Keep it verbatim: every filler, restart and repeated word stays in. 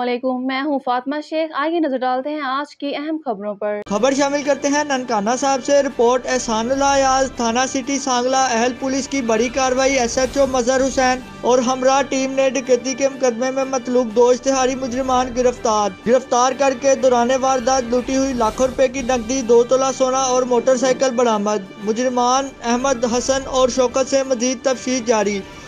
अस्सलामुअलैकुम, मैं हूँ फातिमा शेख। आइए नजर डालते हैं आज की अहम खबरों पर। खबर शामिल करते हैं ननकाना साहब से। रिपोर्ट एहसानुल्लाह याज, थाना सिटी सांगला। अहल पुलिस की बड़ी कार्रवाई। S H O Mazhar Hussain और हमरा टीम ने डकैती के मुकदमे में मतलूब दो इश्तिहारी मुजरिमान गिरफ्तार गिरफ्तार करके दौरान वारदात लूटी हुई लाखों रुपए की नकदी, दो तोला सोना और मोटरसाइकिल बरामद। मुजरिमान अहमद, हसन और शौकत से मजीद तफ्तीश जारी।